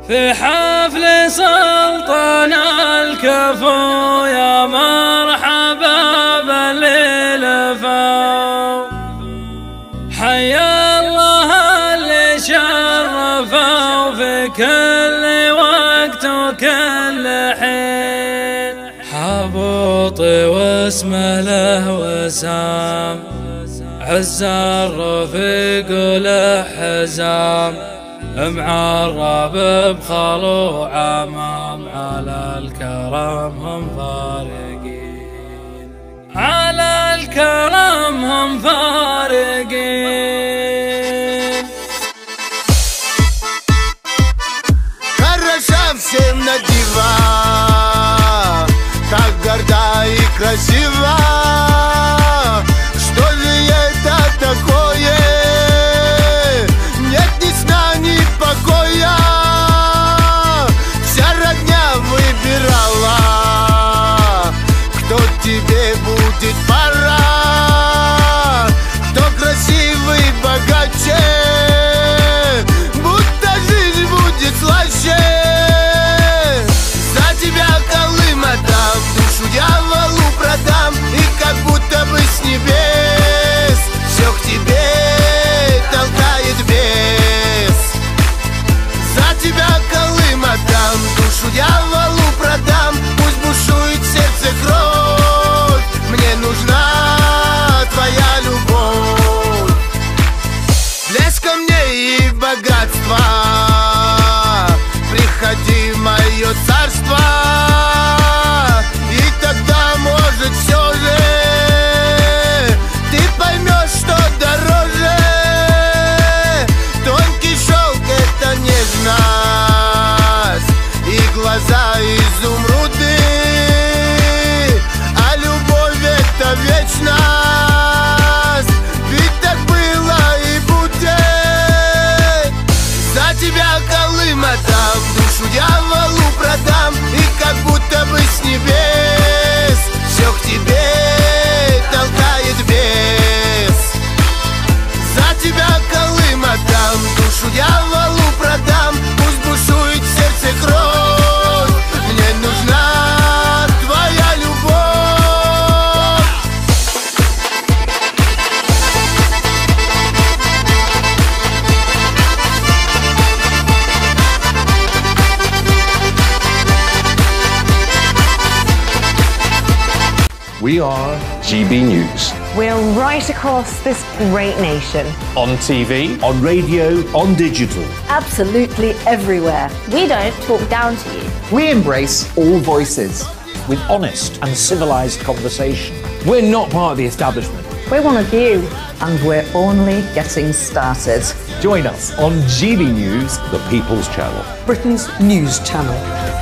في حفل سلطان الكفو يا مرحبا بالليل فو. حيا الله اللي شرفوا في كل وقت وكل حين. حبوطي واسمه له وسام، عز الرفيق له حزام، معرب بخلو عمام، على الكرم هم فارقين، على الكرم هم فارقين. Хороша всем на дива, так горда и красива. Что же это такое? Нет ни сна, ни покоя. Вся родня выбирала, кто тебе будет пора, кто красивый, богаче, будто жизнь будет слаще. За тебя Колым отдам, душу дьяволу продам, и как будто бы с небес все к тебе толкает бес. За тебя Колым отдам, душу дьяволу продам, пусть бушует в сердце кровь, мне нужна твоя любовь. Блеск камней и богатства, приходи в мое царство, и тогда, может, все же ты поймешь, что дороже. Тонкий шелк — это нежность, и глаза изумруды, а любовь — это вечность, ведь так было и будет. За тебя Колым отдам, душу дьяволу продам, и как будто бы с небес все к тебе толкает бес. За тебя Колым отдам, душу дьяволу продам, пусть бушует в сердце кровь, мне нужна твоя любовь. We are GB News. We're right across this great nation. On TV, on radio, on digital. Absolutely everywhere. We don't talk down to you. We embrace all voices. With honest and civilised conversation. We're not part of the establishment. We're one of you. And we're only getting started. Join us on GB News, The People's Channel. Britain's news channel.